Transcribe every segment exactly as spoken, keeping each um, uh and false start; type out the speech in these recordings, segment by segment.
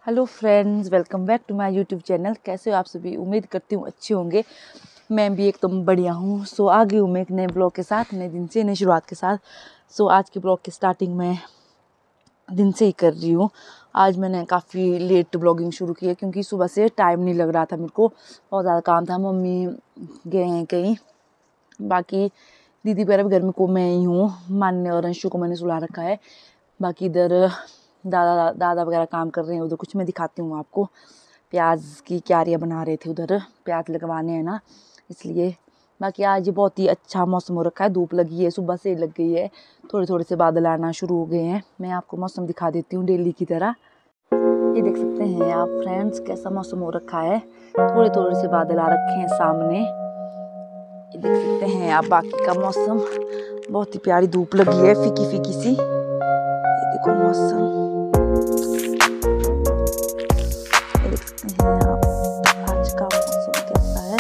Hello friends, welcome back to my YouTube channel. कैसे हो आप सभी? उम्मीद करती हूँ अच्छे होंगे। मैं भी एकदम बढ़िया हूँ। सो आ गई हूँ मैं एक नए ब्लॉग के साथ, नए दिन से, नई शुरुआत के साथ। सो आज के ब्लॉग की स्टार्टिंग मैं दिन से ही कर रही हूँ। आज मैंने काफ़ी लेट ब्लॉगिंग शुरू की है क्योंकि सुबह से टाइम नहीं लग रहा था मेरे को। बहुत ज़्यादा काम था, मम्मी गए हैं कहीं, बाकी दीदी वगैरह भी घर में को मैं ही हूँ। मान्य और अंशु को मैंने सुला रखा है। बाकी इधर दादा दादा वगैरह काम कर रहे हैं। उधर कुछ मैं दिखाती हूँ आपको। प्याज की क्यारियाँ बना रहे थे, उधर प्याज लगवाने हैं ना, इसलिए। बाकी आज बहुत ही अच्छा मौसम हो रखा है, धूप लगी है, सुबह से लग गई है। थोड़े थोड़े से बादल आना शुरू हो गए हैं। मैं आपको मौसम दिखा देती हूँ डेली की तरह। ये देख सकते हैं आप फ्रेंड्स, कैसा मौसम हो रखा है। थोड़े थोड़े से बादल आ रखे हैं सामने, ये देख सकते हैं आप। बाकी का मौसम बहुत ही प्यारी धूप लगी है, फीकी फीकी सी। ये देखो मौसम, ये देख सकते हैं आप आज का मौसम कैसा है।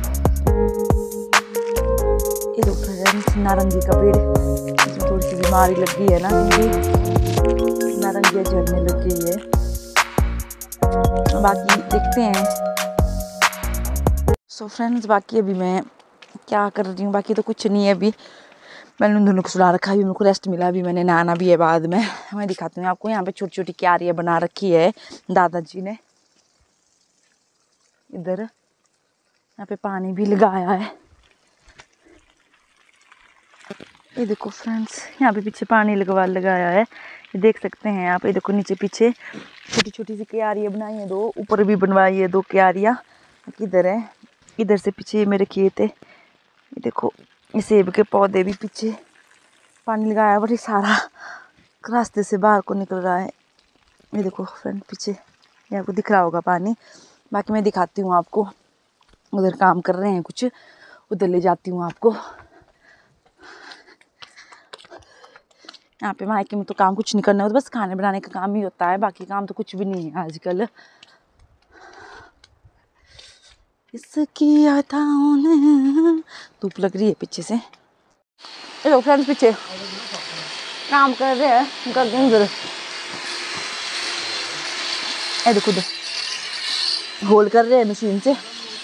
ये देखो फ्रेंड्स, नारंगी का पेड़, इसमें थोड़ी सी बीमारी लग गई है ना, क्योंकि नारंगियाँ झड़ने लग गई है। बाकी देखते हैं। सो so फ्रेंड्स, बाकी अभी मैं क्या कर रही हूँ, बाकी तो कुछ नहीं है। अभी मैंने उन दोनों को सुला रखा है, अभी मेरे को रेस्ट मिला। अभी मैंने नहाना भी है बाद में। मैं दिखाती हूँ आपको। यहाँ पे छोटी छोटी क्यारियाँ बना रखी है दादाजी ने। इधर यहाँ पे पानी भी लगाया है। ये देखो फ्रेंड्स, यहाँ पे पीछे पानी लगवा लगाया है, ये देख सकते हैं आप। ये देखो नीचे पीछे छोटी छोटी सी क्यारियाँ बनाई है दो, ऊपर भी बनवाई है दो क्यारियाँ। किधर है, इधर से पीछे मेरे खेत है। ये देखो ये सेब के पौधे भी पीछे पानी लगाया है, बड़ी सारा रास्ते से बाहर को निकल रहा है। ये देखो फ्रेंड पीछे, ये आपको दिख रहा होगा पानी। बाकी मैं दिखाती हूँ आपको। उधर काम कर रहे हैं कुछ, उधर ले जाती हूँ आपको। यहाँ पे मायके में तो काम कुछ नहीं करना होता, बस खाने बनाने का काम ही होता है। बाकी काम तो कुछ भी नहीं है आजकल। इसकी अदाओं ने, धूप लग रही है पीछे से। ये लोग फ्रेंड्स पीछे काम कर रहे हैं, कर देंगे उधर। ये देखो उधर होल कर रहे हैं मशीन से।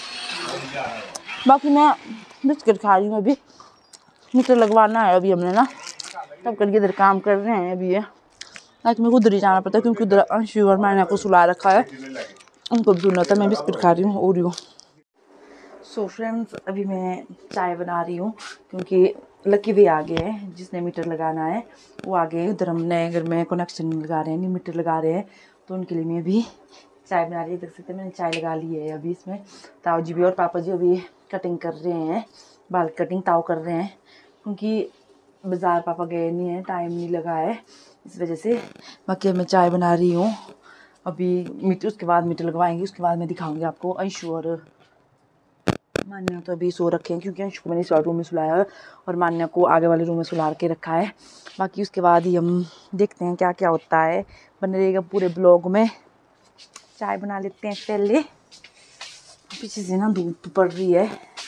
बाकी मैं बिस्किट खा रही हूँ। अभी मीटर लगवाना है अभी हमने ना, तब करके इधर काम कर रहे हैं अभी ये। आज मेरे को उधर ही जाना पड़ता है क्योंकि उधर अंशु और मैंने को सुला रखा है, उनको भी सुनना था। मैं बिस्किट खा रही हूँ, ओरियो। सो फ्रेंड्स, अभी मैं चाय बना रही हूँ क्योंकि लकी भी आ गए हैं, जिसने मीटर लगाना है वो आ गए। उधर हमने घर में कनेक्शन लगा रहे हैं, नहीं मीटर लगा रहे हैं, तो उनके लिए मैं भी चाय बना रही है। देख सकते हैं मैंने चाय लगा ली है अभी इसमें। ताऊ जी भी और पापा जी अभी कटिंग कर रहे हैं, बाल कटिंग ताऊ कर रहे हैं, क्योंकि बाज़ार पापा गए नहीं हैं, टाइम नहीं लगा है, इस वजह से। बाकी मैं चाय बना रही हूँ अभी। मीटर उसके बाद मीटर लगवाएंगे, उसके बाद मैं दिखाऊंगी आपको। अंशु और मान्या तो अभी सो रखे हैं क्योंकि अंशु को मैंने इस रूम में सुलाया है और मान्या को आगे वाले रूम में सुला के रखा है। बाकी उसके बाद ही हम देखते हैं क्या क्या होता है। बने रहेगा पूरे ब्लॉग में। चाय बना लेते हैं पहले, पीछे से ना धूप पड़ रही है।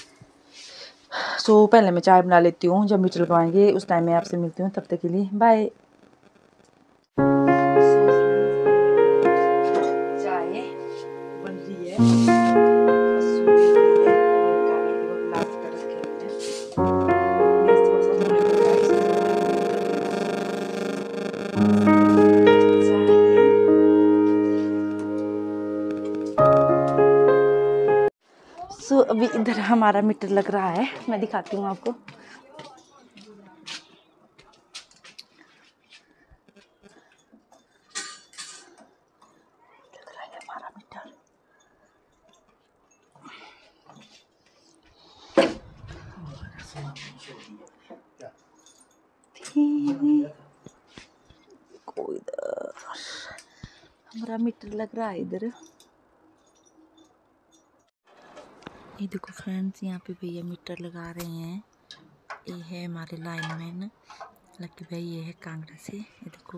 सो पहले मैं चाय बना लेती हूँ, जब मीटर लगवाएंगे उस टाइम मैं आपसे मिलती हूँ। तब तक के लिए बाय। चाय बन रही है, सो so, अभी इधर हमारा मीटर लग रहा है, मैं दिखाती हूँ आपको। लग रहा है हमारा मीटर। इधर हमारा मीटर लग रहा है इधर। ये देखो फ्रेंड्स, यहाँ पे भैया मीटर लगा रहे हैं। ये है हमारे लाइनमैन लकी भाई, ये है कांगड़ा से। ये देखो।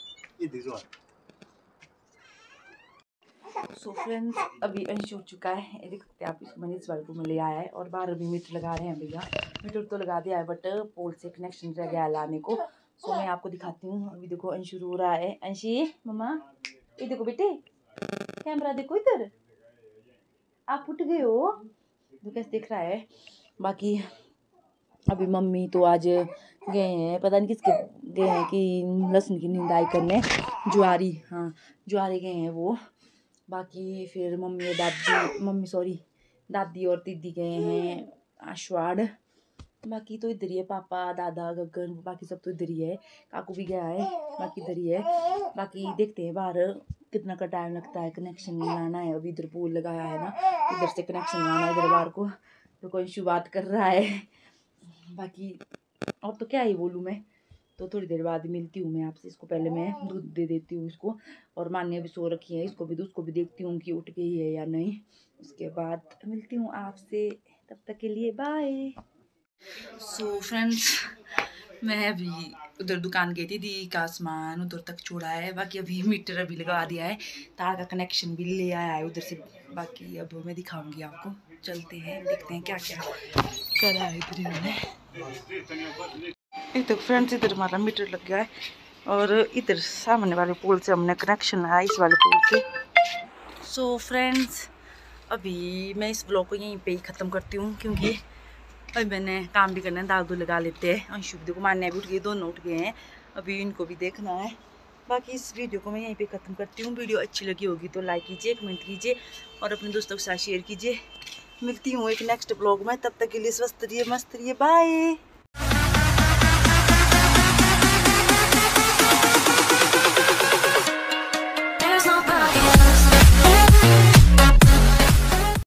सो फ्रेंड्स, अभी अंश हो चुका है, ये देख सकते हैं आप। इसको मैंने इस वाले रूम में ले आया है और बाहर अभी मीटर लगा रहे हैं भैया। मीटर तो लगा दिया है बट पोल से कनेक्शन रह गया है लाने को। सो मैं आपको दिखाती हूँ। अभी देखो अंशु रो रहा है। अंशी मम्मा, ये देखो बेटे, कैमरा देखो इधर, आप उठ गए हो तो कैसे दिख रहा है। बाकी अभी मम्मी तो आज गए हैं, पता नहीं किसके गए हैं कि लहसुन की निंदाई करने, ज्वारी, हाँ ज्वारी गए हैं वो। बाकी फिर मम्मी और दादी, मम्मी सॉरी दादी और दीदी गए हैं आशवाड़। बाकी तो इधर ही है, पापा दादा गगन बाकी सब तो इधर ही है, काकू भी गया है बाकी इधर ही है। बाकी देखते हैं बाहर कितना का टाइम लगता है, कनेक्शन लाना है, अभी इधर पोल लगाया है ना, इधर से कनेक्शन लाना है इधर बाहर को, तो कोई इशू बात कर रहा है। बाकी और तो क्या ही बोलूँ मैं, तो थोड़ी देर बाद मिलती हूँ मैं आपसे। इसको पहले मैं दूध दे देती हूँ इसको, और मान्य भी सो रखी है, इसको भी उसको भी देखती हूँ कि उठ गई है या नहीं, उसके बाद मिलती हूँ आपसे। तब तक के लिए बाय। सो फ्रेंड्स, मैं अभी उधर दुकान गई थी, दी का सामान उधर तक छोड़ा है, बाकी अभी मीटर अभी लगा दिया है, तार का कनेक्शन भी ले आया है उधर से। बाकी अब मैं दिखाऊंगी आपको, चलते हैं देखते हैं क्या क्या करा है इधर इन्होंने। एक तो फ्रेंड्स इधर हमारा मीटर लग गया है, और इधर सामने वाले पोल से हमने कनेक्शन लगाया, इस वाले पोल से। सो फ्रेंड्स, अभी मैं इस ब्लॉग को यहीं पे ही ख़त्म करती हूँ, क्योंकि अभी मैंने काम भी करना है, दाल दूध लगा लेते हैं। अंशु को मान्या भी उठ गई, दोनों उठ गए हैं, अभी इनको भी देखना है। बाकी इस वीडियो को मैं यहीं पे ख़त्म करती हूँ। वीडियो अच्छी लगी होगी तो लाइक कीजिए, कमेंट कीजिए और अपने दोस्तों के साथ शेयर कीजिए। मिलती हूँ एक नेक्स्ट ब्लॉग में, तब तक के लिए स्वस्थ रहिए, मस्त रहिए, बाय।